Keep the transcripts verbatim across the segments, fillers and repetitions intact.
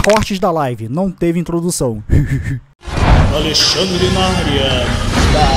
cortes da live, não teve introdução. Alexandre na área.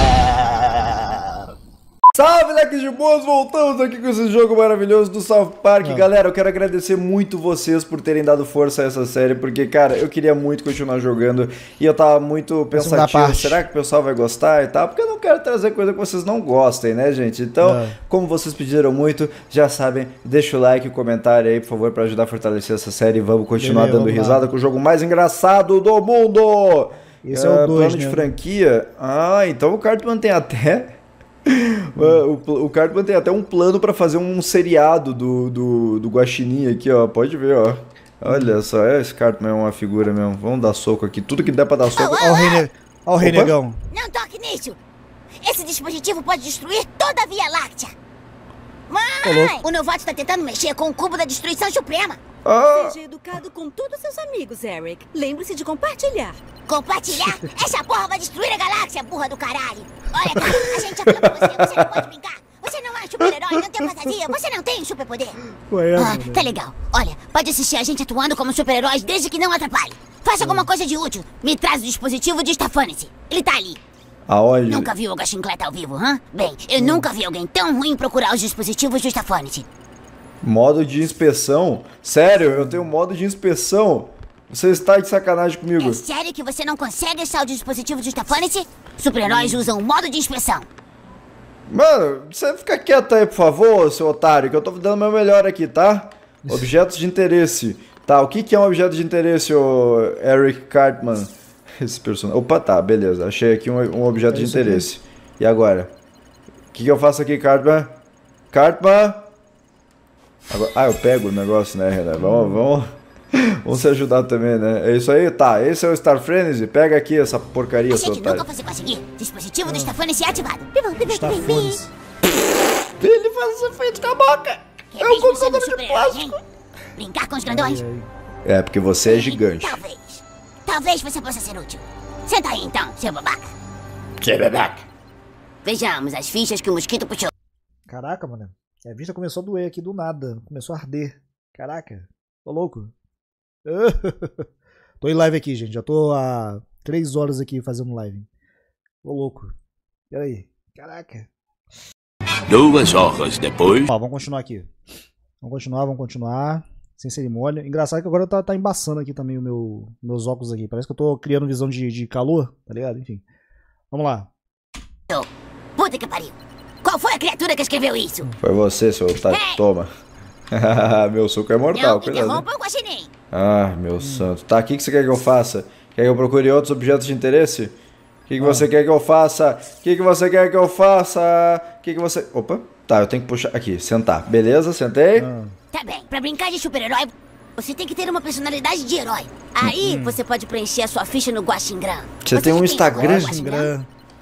Salve, leques de boas! Voltamos aqui com esse jogo maravilhoso do South Park. É. Galera, eu quero agradecer muito vocês por terem dado força a essa série, porque, cara, eu queria muito continuar jogando e eu tava muito pensativo, será que o pessoal vai gostar e tal? Porque eu não quero trazer coisa que vocês não gostem, né, gente? Então, é. como vocês pediram muito, já sabem, deixa o like e o comentário aí, por favor, pra ajudar a fortalecer essa série e vamos continuar Beleza, dando vamos risada lá. com o jogo mais engraçado do mundo! Esse é, é o dois, plano né? de franquia. Ah, então o Cartman tem até... Hum. O, o Cartman tem até um plano pra fazer um seriado do, do, do Guaxinim aqui, ó. Pode ver, ó. Olha hum. só, esse Cartman é uma figura mesmo. Vamos dar soco aqui. Tudo que der pra dar soco. Ó o Rei, ó o Rei Negão. Não toque nisso! Esse dispositivo pode destruir toda a Via Láctea. Mãe! O novato tá tentando mexer com o cubo da destruição suprema. Ah. Seja educado com todos os seus amigos, Eric. Lembre-se de compartilhar. Compartilhar? Essa porra vai destruir a galáxia, burra do caralho. Olha, cara, a gente já falou pra você, você não pode brincar. Você não é um super-herói, não tem fantasia, você não tem superpoder. Ah, tá legal. Olha, pode assistir a gente atuando como super-heróis desde que não atrapalhe. Faça alguma coisa de útil. Me traz o dispositivo de Stefanice. Ele tá ali. Aonde? Nunca viu o Gachincleta ao vivo, hã? Bem, eu hum. nunca vi alguém tão ruim procurar os dispositivos de Stefanice. Modo de inspeção? Sério, eu tenho modo de inspeção? Você está de sacanagem comigo? É sério que você não consegue achar o dispositivo de Stefanice? Super-heróis hum. usam o modo de inspeção. Mano, você fica quieto aí, por favor, seu otário, que eu tô dando meu melhor aqui, tá? Objetos de interesse. Tá, o que que é um objeto de interesse, ô Eric Cartman? Esse personagem... Opa, tá, beleza. Achei aqui um, um objeto é de interesse. Aqui. E agora? O que que eu faço aqui, Cartman? Cartman? Agora... Ah, eu pego o negócio, né, Renan? Vamos, vamos... Vamos se ajudar também, né? É isso aí? Tá, esse é o Star Frenzy. Pega aqui essa porcaria, Achei seu que otário. nunca fosse conseguir. Dispositivo ah. do Stefanice ativado. Star Frenzy. Ele faz esse efeito com a boca. Que é um computador de plástico. Hein? Brincar com os grandões? É, porque você é gigante. Talvez. Talvez você possa ser útil. Senta aí então, seu babaca. Seu babaca. Vejamos as fichas que o mosquito puxou. Caraca, mano. A vista começou a doer aqui do nada. Começou a arder. Caraca. Tô louco. Tô em live aqui, gente. Já tô há três horas aqui fazendo live. Tô louco. Pera aí. Caraca. Duas horas depois. Ó, vamos continuar aqui. Vamos continuar, vamos continuar. Sem cerimônia. Engraçado que agora tá, tá embaçando aqui também o meu, meus óculos aqui. Parece que eu tô criando visão de, de calor, tá ligado? Enfim. Vamos lá. Puta que pariu. Qual foi a criatura que escreveu isso? Foi você, seu otário. Hey. Toma. Meu suco é mortal. Não interrompa o Guaxinim. Ah, meu hum. santo. Tá, o que, que você quer que eu faça? Quer que eu procure outros objetos de interesse? O que, que ah. você quer que eu faça? O que, que você quer que eu faça? O que, que você... Opa. Tá, eu tenho que puxar... Aqui, sentar. Beleza, sentei. Ah. Tá bem, pra brincar de super-herói, você tem que ter uma personalidade de herói. Aí, hum. você pode preencher a sua ficha no Guaxingram. Você, você tem um Instagram? Guaxingram?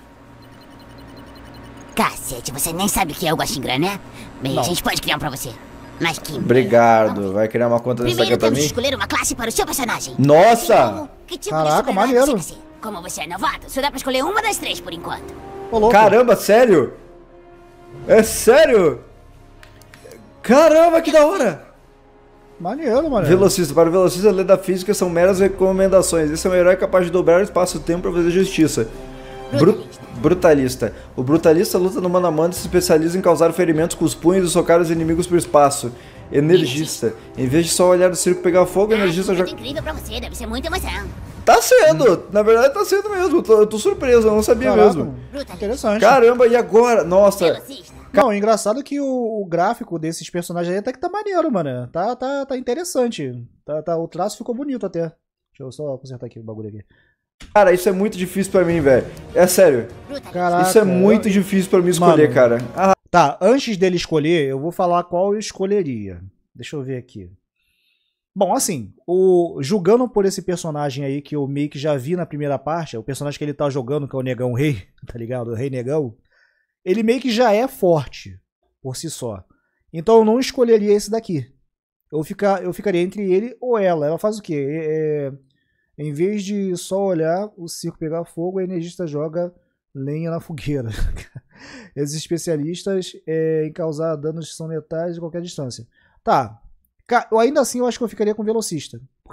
Cacete, você nem sabe o que é o Guaxingram, né? Bem, Não. a gente pode criar um pra você. Mas que... Obrigado. Vai criar uma conta dessa aqui pra mim? Primeiro temos que escolher uma classe para o seu personagem. Nossa! Assim como, que tipo Caraca, de maneiro. Você quer ser? Como você é novato, só dá pra escolher uma das três por enquanto. Ô, caramba, sério? É sério? Caramba, que da hora! Maneiro, mano. Velocista. Para o velocista, a lei da física são meras recomendações. Esse é um herói capaz de dobrar o espaço-tempo para fazer justiça. Brutalista. Bru brutalista. O brutalista luta no mano a mano e se especializa em causar ferimentos com os punhos e socar os inimigos pro espaço. Energista. Em vez de só olhar o circo pegar fogo, o energista ah, joga... incrível pra você, deve ser muita emoção. Tá sendo! Hum. Na verdade tá sendo mesmo. Eu tô, eu tô surpreso, eu não sabia Caraca, mesmo. Interessante. Caramba, e agora? Nossa. Velocista. Não, engraçado que o, o gráfico desses personagens aí até que tá maneiro, mano. Tá, tá, tá interessante. Tá, tá, o traço ficou bonito até. Deixa eu só consertar aqui o bagulho aqui. Cara, isso é muito difícil pra mim, velho. É sério. Caraca, isso é muito eu... difícil pra mim escolher, mano, cara. Ah. Tá, antes dele escolher, eu vou falar qual eu escolheria. Deixa eu ver aqui. Bom, assim, o, julgando por esse personagem aí que eu meio que já vi na primeira parte, o personagem que ele tá jogando, que é o Negão Rei, tá ligado? O Rei Negão. Ele meio que já é forte por si só. Então eu não escolheria esse daqui. Eu, ficar, eu ficaria entre ele ou ela. Ela faz o quê? É, em vez de só olhar o circo pegar fogo, a energista joga lenha na fogueira. Esses especialistas é, em causar danos que são letais de qualquer distância. Tá. Eu ainda assim eu acho que eu ficaria com o velocista. Porque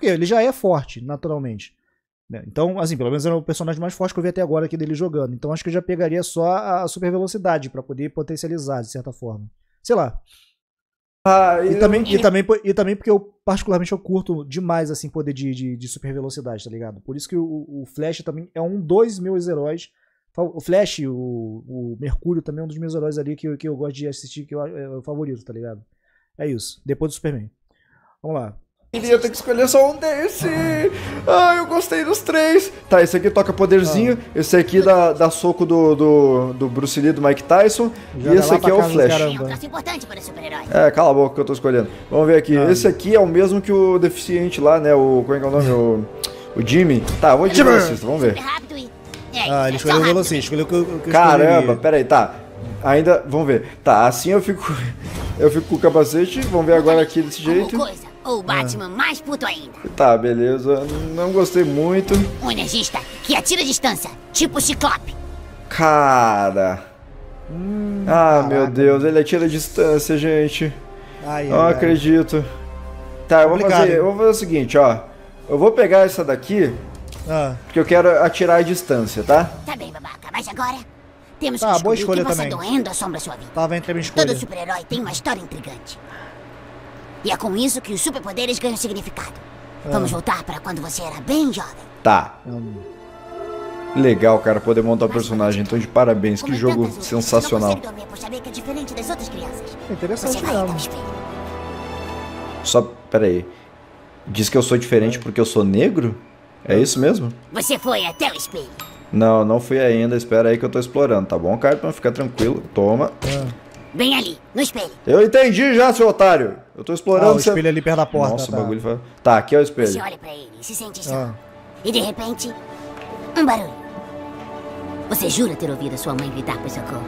Porque ele já é forte, naturalmente. Né? Então, assim, pelo menos era o personagem mais forte que eu vi até agora aqui dele jogando. Então acho que eu já pegaria só a super velocidade pra poder potencializar, de certa forma. Sei lá. Ah, e, eu... também, e, também, e também porque eu, particularmente, eu curto demais, assim, poder de, de, de super velocidade, tá ligado? Por isso que o, o Flash também é um dos meus heróis. O Flash, o, o Mercúrio também é um dos meus heróis ali que, eu, que eu gosto de assistir, que eu, é o favorito, tá ligado? É isso. Depois do Superman. Vamos lá. Queria ter que escolher só um desse. Ah, eu gostei dos três. Tá, esse aqui toca poderzinho. Ah. Esse aqui dá, dá soco do, do, do Bruce Lee, do Mike Tyson. Já e esse aqui é o Flash. É, cala a boca que eu tô escolhendo. Vamos ver aqui. Ah. Esse aqui é o mesmo que o deficiente lá, né? O, como é que é o nome? O, o Jimmy. Tá, vou de velocista, vamos ver. Ah, ele escolheu o velocista. Escolheu o que eu, que eu Caramba, pera aí, tá. Ainda, vamos ver. Tá, assim eu fico eu fico com o capacete. Vamos ver agora aqui desse jeito. Ou o Batman ah. mais puto ainda. Tá, beleza. Não gostei muito. Um energista que atira a distância, tipo Ciclope. Cara. Hum, ah, caraca. Meu Deus, ele atira a distância, gente. Ai, não ai, acredito. Tá, eu vou, fazer, eu vou fazer o seguinte, ó. Eu vou pegar essa daqui, ah. porque eu quero atirar a distância, tá? Tá bem, babaca, mas agora temos tá, que boa descobrir escolha o que também. passa doendo assombra sua vida. Tava entre a minha escolha. Todo super-herói tem uma história intrigante. E é com isso que os superpoderes ganham significado. Ah. Vamos voltar para quando você era bem jovem. Tá. Hum. Legal, cara, poder montar o personagem. Então, de parabéns. Que jogo sensacional. Não dormir por saber que é diferente das outras crianças. Interessante você vai até o espelho. Só, peraí. Diz que eu sou diferente porque eu sou negro? É isso mesmo? Você foi até o espelho. Não, não fui ainda. Espera aí que eu tô explorando, tá bom, Cartman? Fica tranquilo. Toma. Ah. Bem ali, no espelho. Eu entendi já, seu otário. Eu tô explorando... Ah, o espelho ali perto da porta. Nossa, tá. o bagulho foi... Tá, aqui é o espelho. Você olha pra ele e se sente só. Ah. E de repente, um barulho. Você jura ter ouvido a sua mãe gritar por socorro?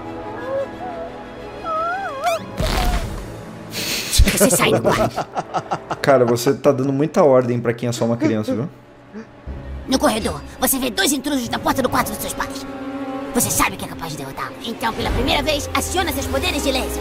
Você sai do quarto. Cara, você tá dando muita ordem pra quem é só uma criança, viu? No corredor, você vê dois intrusos na porta do quarto dos seus pais. Você sabe que é capaz de derrotá-los. Então, pela primeira vez, aciona seus poderes de laser.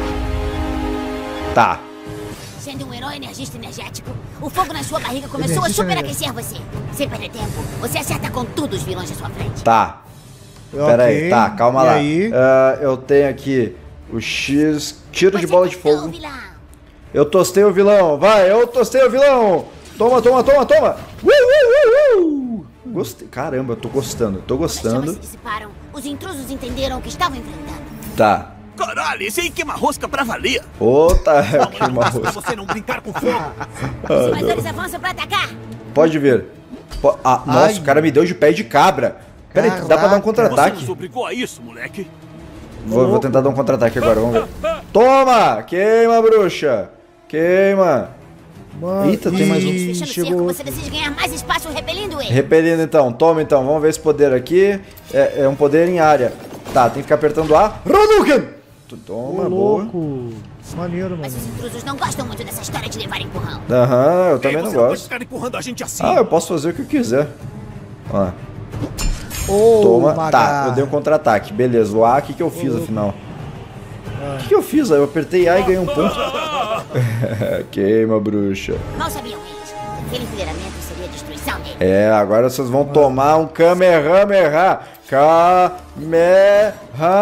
Tá. Sendo um herói energista energético, o fogo na sua barriga começou a superaquecer você. Sem perder tempo, você acerta com tudo os vilões da sua frente. Tá. Okay. Pera aí, tá, calma e lá. Aí? Uh, eu tenho aqui o X, tiro você de bola de fogo. O vilão. Eu tostei o vilão, vai, eu tostei o vilão. Toma, toma, toma, toma. Uh, uh, uh, uh. Gostei, caramba, eu tô gostando, tô gostando. Quando as chamas se dissiparam, os intrusos entenderam o que estavam enfrentando. Tá. Caralho, esse aí queima rosca pra valer. Ô, tá, queima rosca. Pra você não brincar com fogo. Os invasores avançam pra atacar. Pode vir. Po ah, nossa, Ai. O cara me deu de pé de cabra. Pera aí, dá pra dar um contra-ataque? Você nos obrigou a isso, moleque. Vou, vou tentar dar um contra-ataque agora, vamos ver. Toma! Queima, bruxa! Queima! Mano, eita, tem mais um. Fechando o cerco, você decide ganhar mais espaço repelindo ele. Repelindo então, toma então, vamos ver esse poder aqui. É, é um poder em área. Tá, tem que ficar apertando A. Hadouken! Toma, Ô, boa. louco. Maneiro, mano. Mas os intrusos não gostam muito dessa história de levar empurrão. Aham, eu também Ei, não você não gosto. ficar empurrando a gente assim. Ah, eu posso fazer o que eu quiser. Ó. Oh, toma. maga. Tá, eu dei um contra-ataque. Beleza, o A, o que, que eu fiz oh, afinal? Ah. O que, que eu fiz? Eu apertei A e ganhei um ponto. Queima, bruxa. Mal sabiam eles. Aquele enfileiramento seria a destruição dele. É, agora vocês vão tomar um Kamehameha. Kamehameha.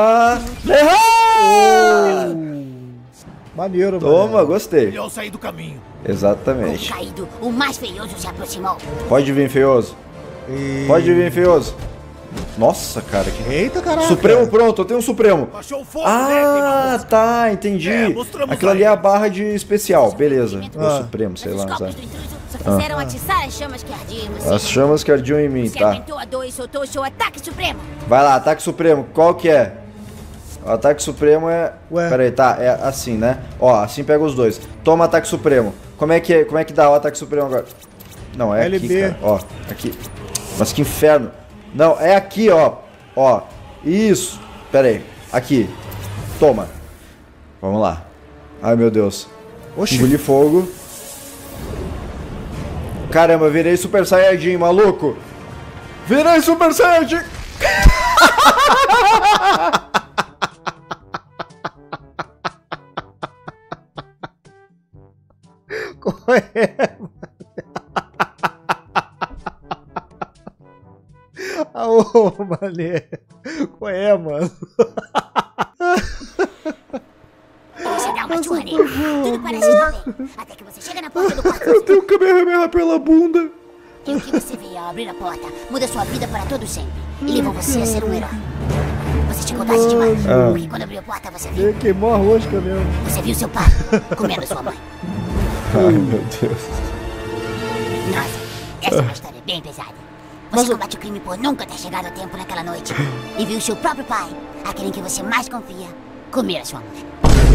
Oh. Maneiro, mano. Toma, gostei. Eu saí do caminho. Exatamente. O caído, o mais feioso se aproximou. Pode vir, feioso. E... Pode vir, feioso. Nossa, cara. Que... Eita, caraca. Supremo pronto, eu tenho um Supremo. Achou fogo, Ah, né, tá, entendi. É, aquilo ali é a barra de especial, beleza. Ah. O Supremo, sei Mas lá. os copos Sabe? do intruso só fizeram atiçar as chamas que ardiam em você. As chamas que ardiam em mim, Você tá. aumentou a dor e soltou o seu ataque supremo. Vai lá, ataque supremo, qual que é? O ataque supremo é... Ué. Pera aí, tá, é assim, né? Ó, assim pega os dois. Toma ataque supremo. Como é que, é? Como é que dá o ataque supremo agora? Não, é L B. aqui, cara. Ó, aqui. Mas que inferno. Não, é aqui, ó. Ó, isso. Pera aí, aqui. Toma. Vamos lá. Ai, meu Deus. Oxi. Engoli fogo. Caramba, virei Super Saiyajin, maluco. Virei Super Saiyajin. Qual é? Ô, mané. Qual é, mano? Você dá uma churra nele. Tudo parece estar bem. Até que você chega na porta do quarto. Eu tenho um Kamehameha pela bunda. E o que você vê ao abrir a porta muda sua vida para todo sempre. E leva você a ser um herói. Você chegou tarde demais. Ah. Porque quando abriu a porta você viu. Ele queimou a rosca mesmo. Você viu seu pai comendo sua mãe. Ai, meu Deus. Nossa, essa é uma história bem pesada. Você combate o crime por nunca ter chegado a tempo naquela noite. E viu seu próprio pai, aquele em que você mais confia, comer a sua mãe.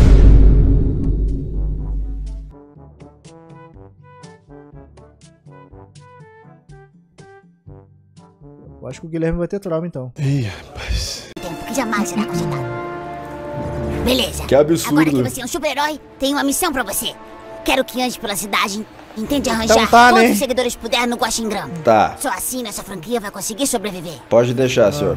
Eu acho que o Guilherme vai ter trauma, então. Ih, rapaz. Tempo que jamais será consertado. Beleza. Que absurdo. Agora que você é um super-herói, tenho uma missão pra você. Quero que ande pela cidade e tente arranjar Então tá, quantos né? seguidores puder no Guaxingram. Tá, Só assim nossa franquia vai conseguir sobreviver. pode deixar, senhor.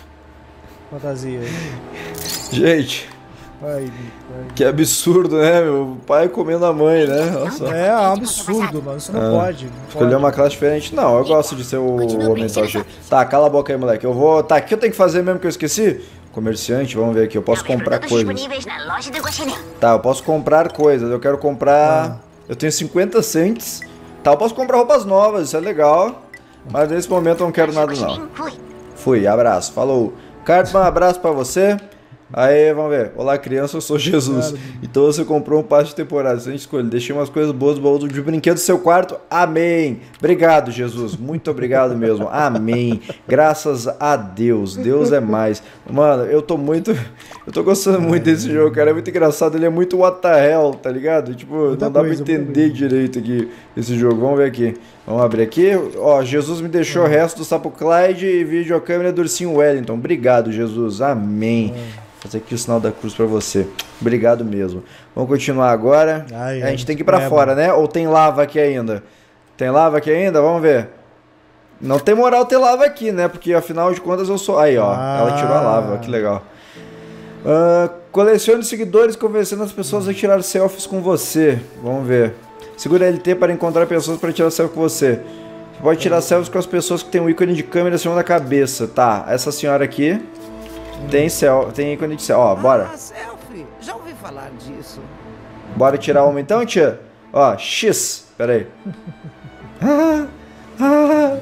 Fantasia aí. Gente, Ai, ai. que absurdo, né, meu? O pai comendo a mãe, né? Nossa. É, é um absurdo, mano. Isso não Ah. pode. Não Escolher pode. uma classe diferente? Não, eu gosto de ser o Continua homem preenchendo tal. essa- Tá, cala a boca aí, moleque. Eu vou... Tá, o que eu tenho que fazer mesmo que eu esqueci? Comerciante, vamos ver aqui. Eu posso comprar Produtos coisas. disponíveis na loja do Guaxinim. Tá, eu posso comprar coisas. Eu quero comprar... Eu tenho cinquenta cents. Tá, eu posso comprar roupas novas, isso é legal. Mas nesse momento eu não quero nada, não. Fui. Fui, abraço, falou. Cartman, abraço pra você. Aí, vamos ver. Olá, criança, eu sou Jesus. Então você comprou um passe de temporada. Sem escolha. Deixei umas coisas boas no baú de brinquedo do seu quarto. Amém. Obrigado, Jesus. Muito obrigado mesmo. Amém. Graças a Deus. Deus é mais. Mano, eu tô muito... Eu tô gostando muito desse jogo, cara. É muito engraçado. Ele é muito what the hell, tá ligado? Tipo, Muita não dá coisa, pra muita entender coisa. direito aqui esse jogo. Vamos ver aqui. Vamos abrir aqui. Ó, Jesus me deixou o resto do Sapo Clyde e videocâmera do Ursinho Wellington. Obrigado, Jesus. Amém. Fazer aqui o sinal da cruz pra você. Obrigado mesmo. Vamos continuar agora. Ai, a ai, gente tem que ir pra é, fora, né? Ou tem lava aqui ainda? Tem lava aqui ainda? Vamos ver. Não tem moral ter lava aqui, né? Porque afinal de contas eu sou... Aí, ó. Ah. Ela tirou a lava. Que legal. Ah, colecione seguidores convencendo as pessoas a tirar selfies com você. Vamos ver. Segura L T para encontrar pessoas para tirar selfie com você. Você pode tirar selfies com as pessoas que tem um ícone de câmera acima da cabeça. Tá, essa senhora aqui tem, cel tem ícone de selfie. Ó, bora. Ah, selfie. Já ouvi falar disso. Bora tirar uma então, tia? Ó, X. Pera aí. Ah, ah,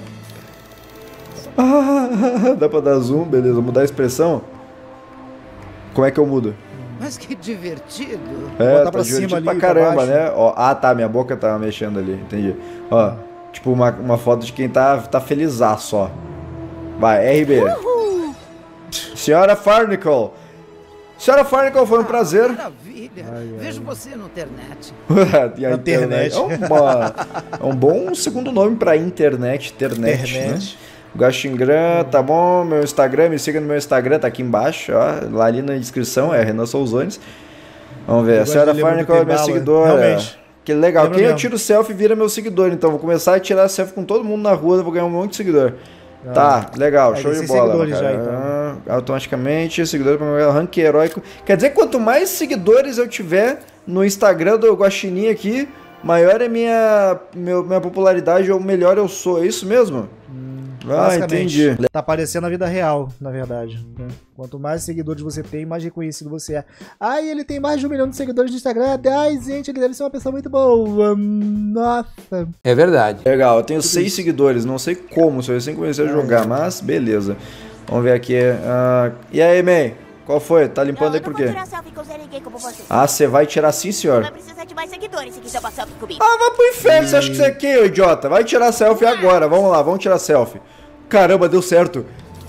ah, dá pra dar zoom, beleza. Mudar a expressão. Como é que eu mudo? Mas que divertido. É, Botar tá pra divertido cima ali, pra pra caramba, baixo. né? Ó, ah, tá, minha boca tá mexendo ali, entendi. Ó, tipo uma, uma foto de quem tá, tá felizaço, ó. Vai, R B. Senhora Farnicle. Senhora Farnicle, foi um prazer. Maravilha. Vejo você no internet. E a Na internet. É, uma- é um bom segundo nome pra internet, internet, Internet. né? Guaxingram, tá bom? Meu Instagram, me siga no meu Instagram, tá aqui embaixo, ó. Lá ali na descrição, é Renan Souzones. Vamos ver, a gosto senhora de lembrar do Farnicle é minha Tribala, seguidora. realmente. Que legal. Lembra Quem eu mesmo. tiro selfie vira meu seguidor, então vou começar a tirar selfie com todo mundo na rua, eu vou ganhar um monte de seguidor. Tá, legal, Aí show tem de seis bola. seguidores cara. já, então. Ah, automaticamente, seguidor para meu rank heróico. Quer dizer que quanto mais seguidores eu tiver no Instagram do Guaxinim aqui, maior é minha, meu, minha popularidade ou melhor eu sou. É isso mesmo? Ah, Basicamente, entendi. Tá aparecendo na vida real, na verdade. Né? Quanto mais seguidores você tem, mais reconhecido você é. Ai, ele tem mais de um milhão de seguidores no Instagram. Ai, gente, ele deve ser uma pessoa muito boa. Nossa. É verdade. Legal, eu tenho seis seguidores, não sei como, se eu recém comecei a jogar, mas beleza. Vamos ver aqui. ah, E aí, May? Qual foi? Tá limpando aí por quê? Eu não vou tirar selfie com zero ninguém como você. Ah, você vai tirar sim, senhor? Vai precisar de mais seguidores se quiser passar selfie comigo. Ah, vai pro inferno, você acha que você é quem, ô idiota? Vai tirar selfie agora, vamos lá, vamos tirar selfie. Caramba, deu certo.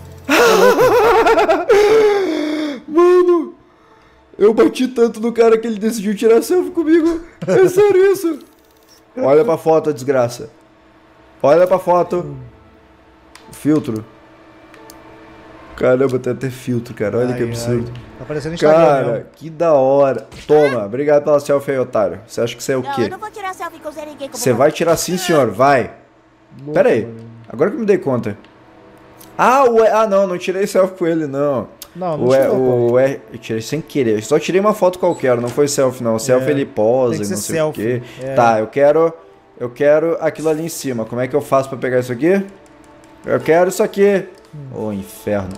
Mano, eu bati tanto no cara que ele decidiu tirar selfie comigo. É sério isso? Olha pra foto, desgraça. Olha pra foto. Filtro. Caramba, tem até filtro, cara. Olha Ai, que absurdo. ai. Tá aparecendo no Instagram Cara, mesmo. que da hora. Toma, obrigado pela selfie aí, otário. Você acha que você é o Não, quê? eu não vou tirar selfie com zero ninguém como Você vai tirar sim, senhor, vai. Pera aí, agora que eu me dei conta. Ah, o E- ah não, não tirei selfie com ele, não. Não, não o, e, tirou, pô. o E- eu tirei sem querer, eu só tirei uma foto qualquer, não foi selfie não. Selfie ele posa, tem que não ser sei selfie, o quê. é. Tá, eu quero, eu quero aquilo ali em cima. Como é que eu faço pra pegar isso aqui? Eu quero isso aqui. Ô, oh, inferno.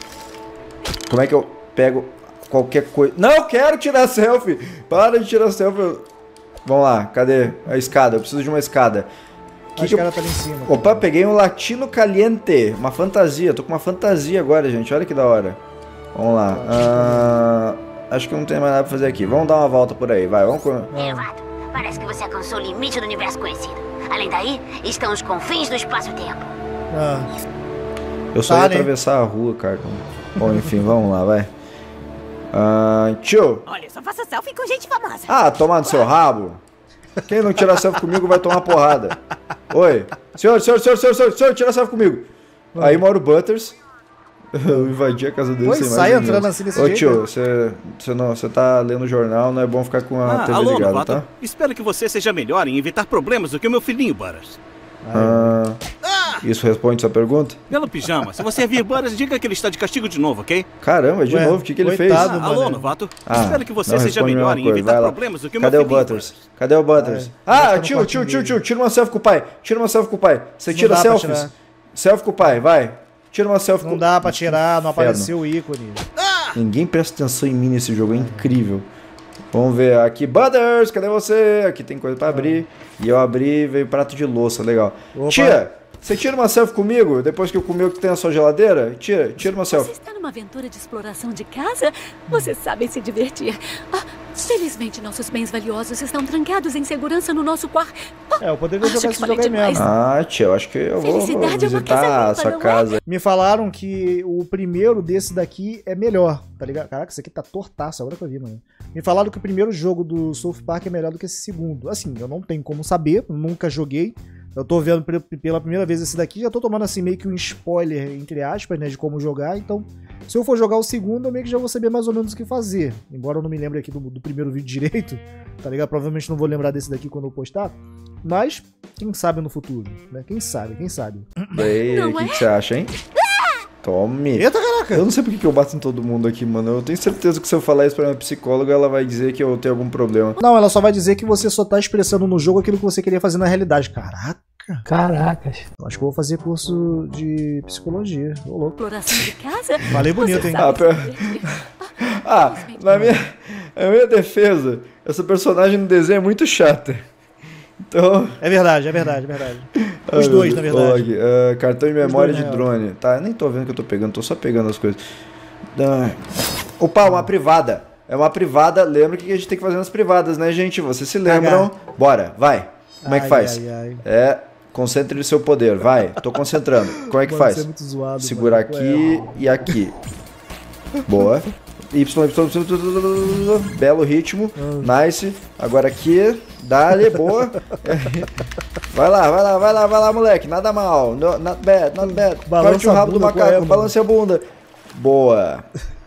Como é que eu pego qualquer coisa? Não quero tirar selfie! Para de tirar selfie. Vamos lá, cadê a escada? Eu preciso de uma escada. Que a escada eu... tá ali em cima. Opa, peguei um Latino Caliente. Uma fantasia. Tô com uma fantasia agora, gente. Olha que da hora. Vamos lá. Ah, acho que não tem mais nada pra fazer aqui. Vamos dar uma volta por aí. Vai, vamos... É, Vato. Parece que você alcançou o limite do universo conhecido. Além daí, estão os confins do espaço-tempo. Ah. Eu só tá, ia né? atravessar a rua, cara. Bom, enfim, vamos lá, vai. Ah, tio. Olha, só faça selfie com gente famosa. Ah, toma no seu rabo. Quem não tirar selfie comigo vai tomar porrada. Oi. Senhor, senhor, senhor, senhor, senhor, senhor, tira selfie comigo. Hum. Aí mora o Butters. Eu invadi a casa dele. Pois, sem sai mais entrando assim desse Ô, jeito. Ô tio, você, você, não, você tá lendo o jornal, não é bom ficar com a ah, T V alô, ligada, novato. tá? Espero que você seja melhor em evitar problemas do que o meu filhinho, Butters. Ah, isso responde sua pergunta? Pelo pijama, se você vir Butters, diga que ele está de castigo de novo, ok? Caramba, de Ué, novo, o que, que ele fez? Ah, alô, novato. Ah, Espero que você seja melhor em evitar problemas do que o meu Cadê filhinho. O Butters? Cadê o Butters? Ah, ah tio, tio, tio, tio, tira uma selfie com o pai. Tira uma selfie com o pai. Você tira selfies? Selfie com o pai, vai. Tira uma selfie não com... Não dá pra tirar, não apareceu o ícone. Ah! Ninguém presta atenção em mim nesse jogo, é incrível. Vamos ver aqui, Butters, cadê você? Aqui tem coisa pra abrir. Ah. E eu abri e veio prato de louça, legal. Opa. Tia, você tira uma selfie comigo depois que eu comi o que tem na sua geladeira? Tira, tira uma selfie. Você está numa aventura de exploração de casa? Vocês sabem se divertir. Ah, felizmente nossos bens valiosos estão trancados em segurança no nosso quarto. Ah, é, eu poderia jogar esse jogo aí mesmo. Ah, tia, eu acho que eu vou, vou visitar a sua casa. Me falaram que o primeiro desse daqui é melhor, tá ligado? Caraca, isso aqui tá tortaço, agora que eu vi, mano. Me falaram que o primeiro jogo do South Park é melhor do que esse segundo. Assim, eu não tenho como saber, nunca joguei. Eu tô vendo pela primeira vez esse daqui, já tô tomando assim meio que um spoiler, entre aspas, né, de como jogar, então se eu for jogar o segundo, eu meio que já vou saber mais ou menos o que fazer. Embora eu não me lembre aqui do, do primeiro vídeo direito, tá ligado? Provavelmente não vou lembrar desse daqui quando eu postar, mas quem sabe no futuro, né? Quem sabe, quem sabe. E aí, o que, que você acha, hein? Tome. Eita, caraca. Eu não sei porque que eu bato em todo mundo aqui, mano. Eu tenho certeza que se eu falar isso pra minha psicóloga, ela vai dizer que eu tenho algum problema. Não, ela só vai dizer que você só tá expressando no jogo aquilo que você queria fazer na realidade. Caraca. Caracas. Acho que eu vou fazer curso de psicologia. Ô, louco. Exploração de casa? Falei bonito, hein? Ah, per... ah na, minha, na minha defesa, essa personagem no desenho é muito chata. Então... É verdade, é verdade, é verdade. Os Ai, dois, na verdade. Uh, cartão de memória de drone. Tá, eu nem tô vendo o que eu tô pegando, tô só pegando as coisas. Uh, opa, uma privada. É uma privada, lembra o que a gente tem que fazer nas privadas, né, gente? Vocês se lembram? Cagar. Bora, vai. Como ai, é que faz? Ai, ai. É, concentre seu poder, vai. Tô concentrando. Como é que mano, faz? É muito zoado, segura mano. aqui é. e aqui. Boa. Y, Y, Y, belo ritmo. Ah. Nice. Agora aqui. Dale, boa. Vai lá, vai lá, vai lá, vai lá, moleque. Nada mal. No, not bad, not bad. Parte o rabo do macaco, é, balance a bunda. Boa.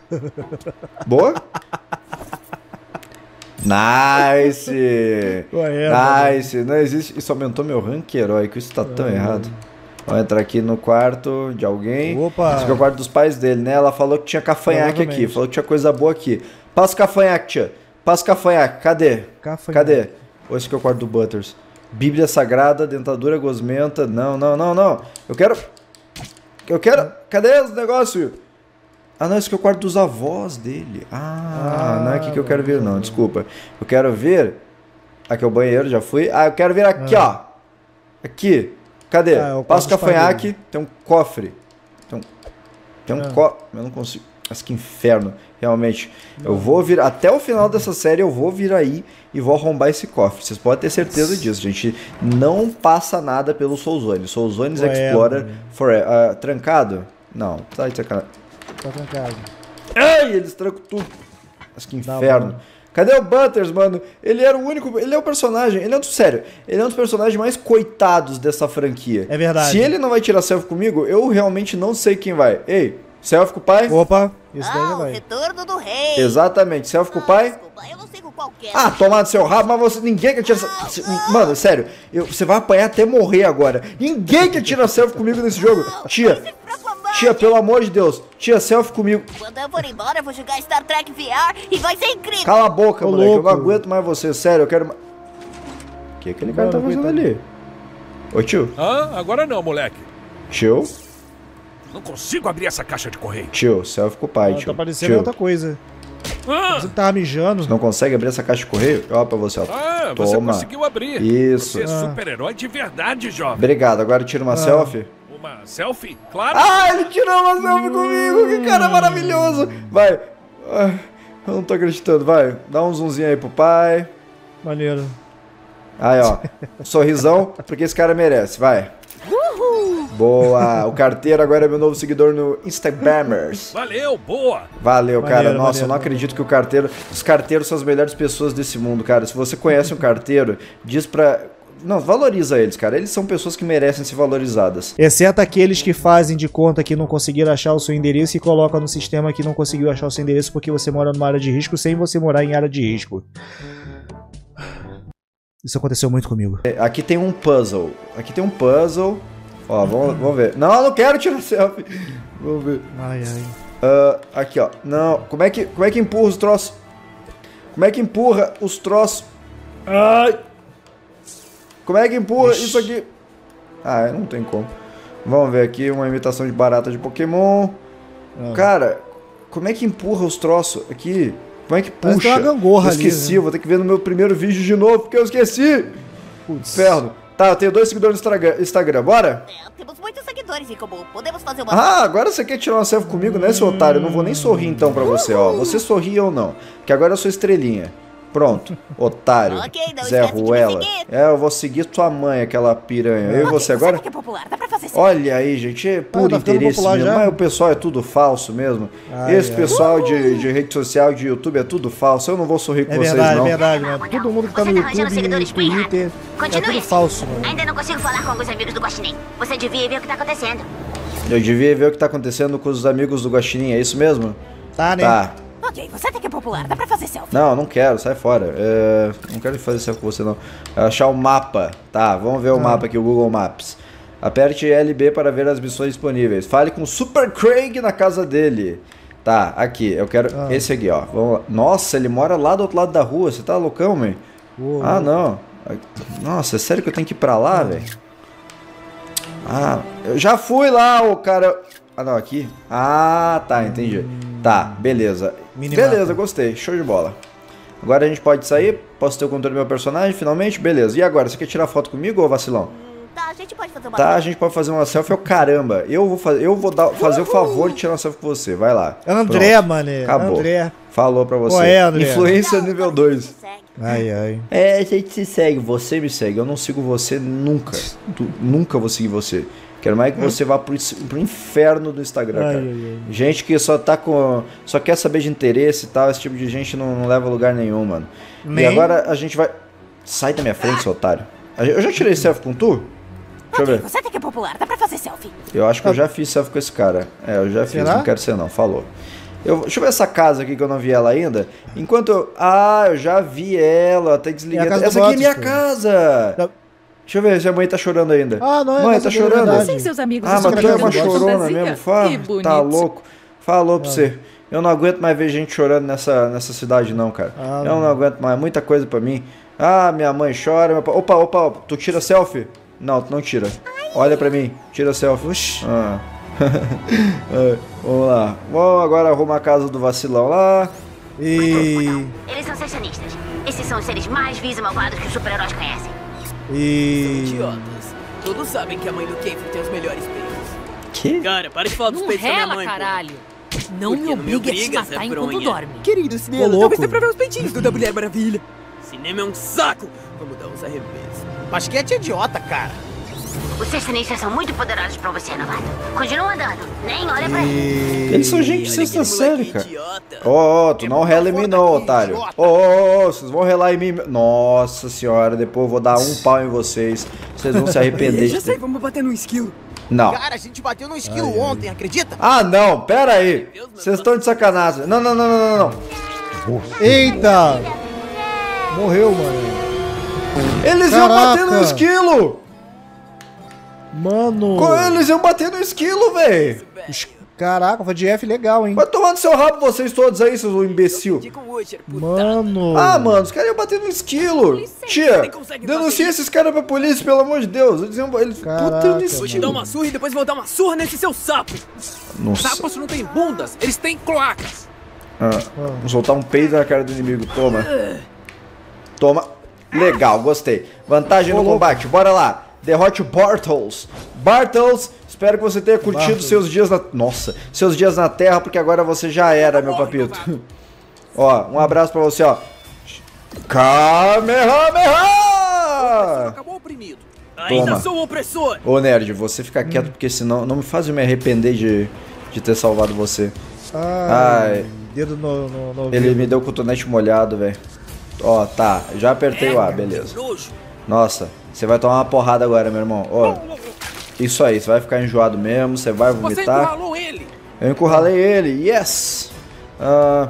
Boa? Nice. Ué, nice. Mano. Não existe. Isso aumentou meu rank heróico. Isso tá tão é, errado. Mano. Vamos entrar aqui no quarto de alguém. Opa. Esse aqui é o quarto dos pais dele, né? Ela falou que tinha cafanhaque aqui. Falou que tinha coisa boa aqui. Passa o cafanhaque, tia. Passa o cafanhaque. Cadê? Cafanhaque. Cadê? Ou esse aqui é o quarto do Butters. Bíblia Sagrada, dentadura gosmenta. Não, não, não, não. Eu quero... Eu quero... Cadê os negócios? Ah, não, esse aqui é o quarto dos avós dele. Ah, ah não é aqui que eu quero ver, não. Desculpa. Eu quero ver... Aqui é o banheiro, já fui. Ah, eu quero ver aqui, ah. ó. Aqui. Cadê? Ah, é Passa o cafanhaque. Tem um cofre. Tem um... Tem um ah. cofre. Eu não consigo... Mas que inferno. Realmente. Eu vou vir... Até o final dessa série eu vou vir aí e vou arrombar esse cofre. Vocês podem ter certeza disso, gente. Não passa nada pelo Soul Zone. Soul Zones Explorer Forever. Uh, trancado? Não. Tá de sacanagem. Tá trancado. Ai, eles trancam tudo. Mas que inferno. Cadê o Butters, mano? Ele era o único... Ele é o personagem... Ele é um... Sério. Ele é um dos personagens mais coitados dessa franquia. É verdade. Se ele não vai tirar selfie comigo, eu realmente não sei quem vai. Ei, selfie com o pai? Opa. Isso daí já ah, vai. O retorno do rei. Exatamente. Selfie com o pai? Desculpa, eu não sei com qualquer. Ah, tomar no seu rabo, mas você... Ninguém quer tirar... Ah, mano, sério. Eu, você vai apanhar até morrer agora. Ninguém quer tirar selfie comigo nesse jogo. Tia... Tia, pelo amor de Deus. Tia, selfie comigo. Quando eu for embora, eu vou jogar Star Trek V R e vai ser incrível. Cala a boca, Ô, moleque. louco. Eu não aguento mais você. Sério, eu quero... O que aquele cara tá fazendo ali? Ô, tio. Ah, agora não, moleque. Tio? Não consigo abrir essa caixa de correio. Tio, selfie com o pai, Ah, tio. tá parecendo Tio, outra coisa. Ah, Você tava mijando. você não consegue abrir essa caixa de correio? Ó, pra você, ó. ah você Toma. conseguiu abrir. Isso. Você é Ah. super-herói de verdade, jovem. Obrigado, agora tira uma Ah. selfie. Uma selfie? Claro. Ah, ele tirou uma selfie comigo, que cara maravilhoso. Vai. Ah, eu não tô acreditando, vai. Dá um zoomzinho aí pro pai. Maneiro. Aí, ó. Sorrisão, porque esse cara merece, vai. Boa. O carteiro agora é meu novo seguidor no Instagramers. Valeu, boa. Valeu, cara. Maneiro, Nossa, maneiro, eu não acredito que o carteiro... Os carteiros são as melhores pessoas desse mundo, cara. Se você conhece um carteiro, diz pra... Não, valoriza eles, cara. Eles são pessoas que merecem ser valorizadas. Exceto aqueles que fazem de conta que não conseguiram achar o seu endereço e colocam no sistema que não conseguiu achar o seu endereço porque você mora numa área de risco sem você morar em área de risco. Isso aconteceu muito comigo. É, aqui tem um puzzle. Aqui tem um puzzle. Ó, vamos, vamos ver. Não, eu não quero tirar selfie. Vamos ver. Ai, ai. Uh, aqui, ó. Não, como é que, como é que empurra os troços? Como é que empurra os troços? Ai! Como é que empurra Ixi. isso aqui? Ah, não tem como. Vamos ver aqui uma imitação de barata de Pokémon. Ah. Cara, como é que empurra os troços aqui? Como é que Parece puxa? que tem uma gangorra eu ali, esqueci, né? vou ter que ver no meu primeiro vídeo de novo, porque eu esqueci. Putz. Inferno. Tá, eu tenho dois seguidores no Instagram, Instagram. Bora? É, temos muitos seguidores em comum. Podemos fazer uma... Ah, agora você quer tirar uma selfie comigo, né, seu otário? Eu não vou nem sorrir então pra você, ó. Você sorri ou não, que agora eu sou estrelinha. Pronto, otário. Ok, não Zé esquece de me Ruela. seguir. É, eu vou seguir tua mãe, aquela piranha. Eu e Ok, você agora? sabe que é popular, dá pra fazer isso. Olha aí, gente, é puro tá ficando interesse popular mesmo. já? Mas o pessoal é tudo falso mesmo. Ai, Esse ai. pessoal de, de rede social, de YouTube, é tudo falso. Eu não vou sorrir com É vocês, verdade, não. é verdade, mano. Todo mundo que tá no Você tá arranjando YouTube e no seguidores pro errado. Twitter é Continue tudo assim. falso, mano. Ainda não consigo falar com alguns amigos do Guaxinim. Você devia ver o que tá acontecendo. Eu devia ver o que tá acontecendo com os amigos do Guaxinim, é isso mesmo? Tá, né? Tá. Ok, você até que é popular, dá pra fazer selfie. Não, não quero, sai fora. É, não quero fazer selfie com você, não. Achar o mapa. Tá, vamos ver o Ah. mapa aqui, o Google Maps. Aperte L B para ver as missões disponíveis. Fale com o Super Craig na casa dele. Tá, aqui, eu quero Ah. esse aqui, ó. Vamos lá. Nossa, ele mora lá do outro lado da rua. Você tá loucão, mãe? Uou. Ah, não. Nossa, é sério que eu tenho que ir pra lá, velho? Ah, eu já fui lá, o cara... Ah, não, aqui? Ah, tá, entendi. Tá, beleza. Minimapa. Beleza, gostei. Show de bola. Agora a gente pode sair? Posso ter o controle do meu personagem, finalmente? Beleza. E agora, você quer tirar foto comigo, ô vacilão? Hum, tá, a gente pode fazer uma... Tá, a gente pode fazer uma selfie. Eu, caramba, eu vou, fazer, eu vou dar, fazer o favor de tirar uma selfie com você. Vai lá. André, Pronto. mané. Acabou. André. Falou pra você. Qual é, André? Influência nível dois. Ai, ai. É, a gente se segue, você me segue. Eu não sigo você nunca. Tu- nunca vou seguir você. Quero mais que você vá pro, pro inferno do Instagram, Ai, cara. ai, ai. Gente que só tá com. Só quer saber de interesse e tal. Esse tipo de gente não, não leva a lugar nenhum, mano. Nem? E agora a gente vai. Sai da minha frente, seu otário. A gente- Eu já tirei selfie com tu? Deixa eu ver. Você até que é popular, dá pra fazer selfie. Eu acho que eu já fiz selfie com esse cara. É, eu já fiz, Será? não quero ser não, falou. Eu, deixa eu ver essa casa aqui que eu não vi ela ainda. Enquanto eu... Ah, eu já vi ela, até desliguei. É a casa do essa aqui é minha Botos, casa! Tá. Deixa eu ver se a mãe tá chorando ainda. Ah, não, é Mãe, casa tá dele, é chorando? verdade. Você e seus amigos Ah, estão mas tu é uma fazendo chorona fantasia? mesmo, Fá? Que bonito. Tá louco. Falou pra você. Eu não aguento mais ver gente chorando nessa, nessa cidade não, cara. Ah, eu não. não. aguento mais, muita coisa pra mim. Ah, minha mãe chora. Meu pai... Opa, opa, opa, tu tira selfie? Não, tu não tira. Olha pra mim, tira selfie. Oxi. Ah. É, vamos lá. Vamos agora arrumar a casa do vacilão lá. E... Eles são seccionistas. Esses são os seres mais vis e malvados que os super-heróis conhecem. E... Idiotas. Todos sabem que a mãe do Kiefer tem os melhores peitos. Que? Cara, para de falar dos Não peitos da minha rela, mãe, pô. caralho. Não Por me que não me obrigue a te obriga, matar Zé enquanto Fronha? dorme. Querido, cinema, louco. talvez dê pra ver os peitinhos do da Mulher Maravilha. Cinema é um saco. Vamos dar uns arremessos. Basquete é idiota, cara. Os seccionistas são muito poderosos pra você, novato. Continua andando. Nem olha pra ele. E... Eles são gente de Olha sexta aquele série, moleque cara. idiota. Ó, ó, tu não rela em mim não, daqui, otário. idiota. Ó, ó, ó, vocês vão relar em mim. Nossa senhora, depois eu vou dar um pau em vocês. Vocês vão se arrepender Já de sei, ter... vamos bater no esquilo. Não. Cara, a gente bateu no esquilo ontem, acredita? Ah, não, pera aí. Vocês estão de sacanagem. Não, não, não, não, não, não. Eita! Morreu, mano. Eles iam bater no Caraca. esquilo. Mano. Co- Eles ião bater no esquilo, velho. Os Caraca, foi de F legal, hein? Vai tomando seu rabo vocês todos aí, seus imbecil. Mano. Ah, mano, os caras iam bater no esquilo. Tia, denuncia esses caras pra polícia, pelo amor de Deus. Eles iam... Eles Caraca, no vou te dar uma surra e depois vou dar uma surra nesse seu sapo. Nossa. Sapos não têm bundas, eles têm cloacas. Ah, vou soltar um peido na cara do inimigo. Toma. Toma. Legal, gostei. Vantagem no combate, bora lá. Derrote o Bartles. Bartles, espero que você tenha curtido Bartles. seus dias na... Nossa, seus dias na Terra, porque agora você já era, meu papito. Ó, um abraço pra você, ó. Kamehameha! Acabou oprimido. Ainda Toma. sou o opressor. Ô, nerd, você fica quieto, porque senão não me faz eu me arrepender de, de ter salvado você. Ai, Ai. dedo no, no, no Ele me deu o cotonete molhado, velho. Ó, tá, já apertei o A, beleza. Nossa, você vai tomar uma porrada agora, meu irmão. Ó, isso aí, você vai ficar enjoado mesmo, você vai Você vomitar. encurralou ele. Eu encurralei ele, yes! Ah,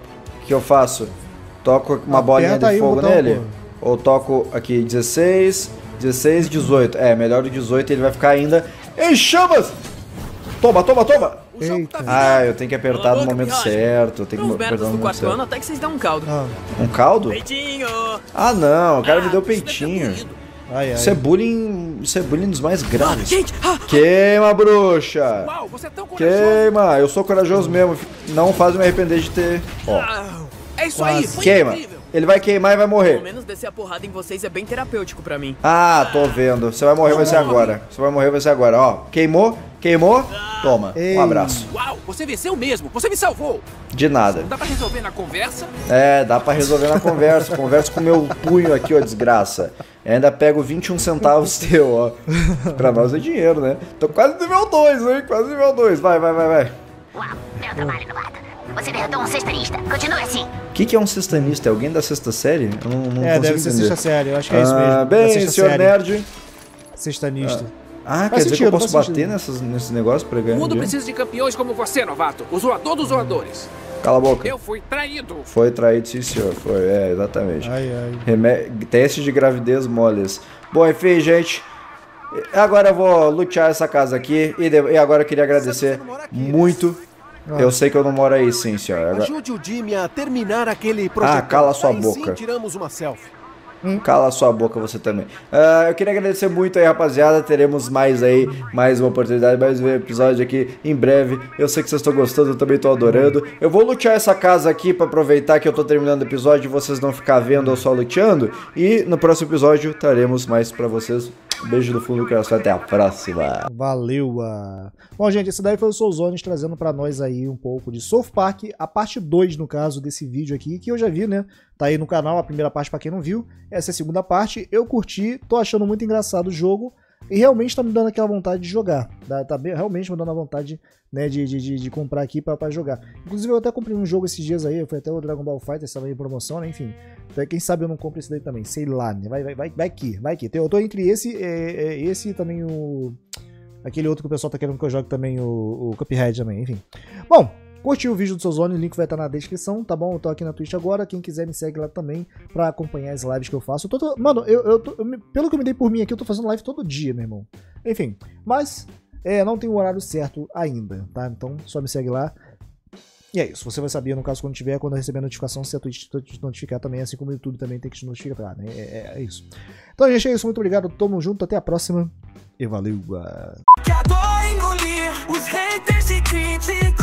o que eu faço? Toco uma Aperta bolinha de aí o fogo botão, nele? pô. Ou toco aqui dezesseis, dezesseis, dezoito. É, melhor o dezoito, ele vai ficar ainda em chamas! Toma, toma, toma! O jogo Eita. tá Ah, eu tenho que apertar no boca, momento pirralho. certo. Eu tenho que Uns apertar merdas no do momento quarto ano certo. até que vocês dão um caldo. Ah, Um caldo? Peitinho. Ah, não, o cara me Ah, deu isso deve ter peitinho. doído. ai, ai. Isso é bullying. Isso é bullying dos mais Ah, graves. gente, ah, Queima, bruxa! Uau, você é tão corajoso. Queima! Eu sou corajoso mesmo. Não faz eu me arrepender de ter. Ó, ah, É isso aí, foi queima! incrível. Ele vai queimar e vai pelo morrer. menos descer a porrada em vocês é bem terapêutico pra mim. Ah, tô vendo. Você vai morrer, vai ser agora. Você vai morrer, vai ser agora. Ó, queimou, queimou. Toma. Ei. Um abraço. Uau, você venceu mesmo, você me salvou. De nada. Não dá pra resolver na conversa? É, dá pra resolver na conversa. Converso com meu punho aqui, ó, desgraça. E ainda pego vinte e um centavos teu, ó. Pra nós é dinheiro, né? Tô quase nível dois, hein? Quase nível dois. Vai, vai, vai, vai. Uau, belo trabalho, novato. Você derrotou um sextanista. Continue assim. O que, que é um sextanista? É alguém da sexta série? Eu não, não É, consigo deve ser entender. sexta série, eu acho que é isso mesmo. Ah, da bem, sexta senhor série. nerd. Sextanista. Ah, Faz quer dizer que sentido, eu posso faz bater sentido. nessas, nesse negócio pra ganhar O mundo dinheiro? precisa de campeões como você, novato. O zoador dos zoadores. Cala a boca. Eu fui traído. Foi traído, sim, senhor. Foi, é, exatamente. Ai, ai. Remé- Teste de gravidez moles. Bom, enfim, gente. Agora eu vou lutear essa casa aqui. E, de- e agora eu queria agradecer muito. Eu sei que eu não moro aí, sim, senhor. Agora... Ajude o Jimmy a terminar aquele projeto. Ah, cala sua Aí boca. Sim, tiramos uma selfie. Cala sua boca você também. Ah, eu queria agradecer muito aí, rapaziada. Teremos mais aí, mais uma oportunidade, mais um episódio aqui em breve. Eu sei que vocês estão gostando, eu também tô adorando. Eu vou lutear essa casa aqui pra aproveitar que eu tô terminando o episódio e vocês não ficar vendo eu só luteando. E no próximo episódio traremos mais pra vocês. Beijo do fundo do coração, até a próxima. Valeu! ah. Bom, gente, esse daí foi o Souzones trazendo pra nós aí um pouco de South Park, a parte dois, no caso, desse vídeo aqui, que eu já vi, né? Tá aí no canal, a primeira parte pra quem não viu. Essa é a segunda parte. Eu curti, tô achando muito engraçado o jogo e realmente tá me dando aquela vontade de jogar. Tá, tá bem, realmente me dando a vontade, né, de, de, de, de comprar aqui pra, pra jogar. Inclusive, eu até comprei um jogo esses dias aí, foi até o Dragon Ball Fighter, estava em promoção, né? Enfim. Então, quem sabe eu não compro esse daí também, sei lá, né? Vai, vai, vai, vai que, vai que. Eu tô entre esse, é, é, esse e também o... Aquele outro que o pessoal tá querendo que eu jogue também, o, o Cuphead também, enfim. Bom, curtiu o vídeo do Soulzone, o link vai estar na descrição, tá bom? Eu tô aqui na Twitch agora, quem quiser me segue lá também pra acompanhar as lives que eu faço. Eu tô, tô, mano, eu, eu, tô, eu me- pelo que eu me dei por mim aqui, eu tô fazendo live todo dia, meu irmão. Enfim, mas é, não tem o horário certo ainda, tá? Então só me segue lá. E é isso, você vai saber, no caso, quando tiver, quando eu receber a notificação, se a Twitch te notificar também, assim como o YouTube também tem que te notificar, né? É, é, é isso. Então, gente, é isso, muito obrigado, tamo junto, até a próxima e valeu! ah. Que adora engolir os haters e críticos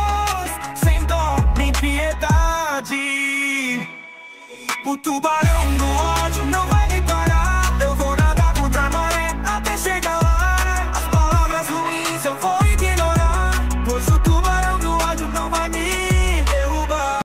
sem dó nem piedade. O tubarão do ar